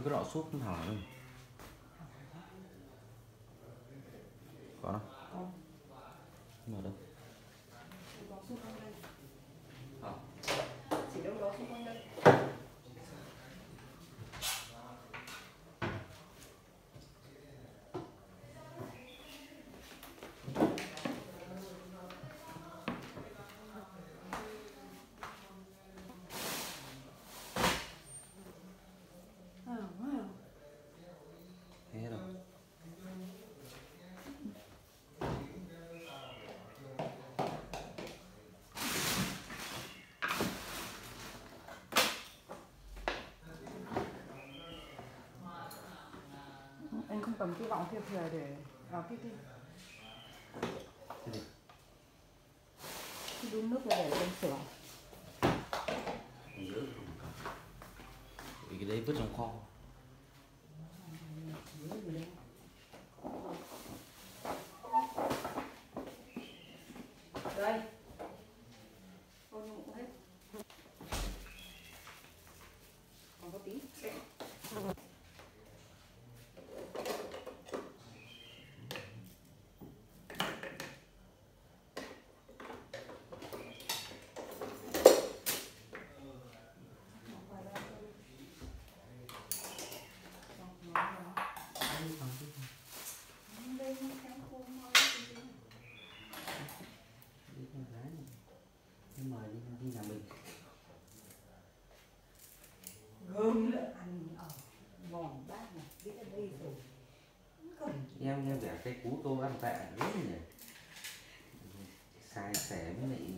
cái lọ súp hỏng rồi. Có đâu? Có. Mở đâu? Có súp không đây? À. Chỉ đâu đó súp không đây? Thế đâu? Anh không cầm cái vọng kia thừa để vào cái Thế gì? cái đun nước để lên sửa. Vì cái đấy vứt trong kho. Đây. Ô nhưng mà cũng hết. Còn có tí. Đây. Mời đi nhà mình. Gơm nữa ăn ở mòn bát này, biết ở đây rồi. Em để cái cú tô ăn tệ rất nhỉ. Sai sẻ với lại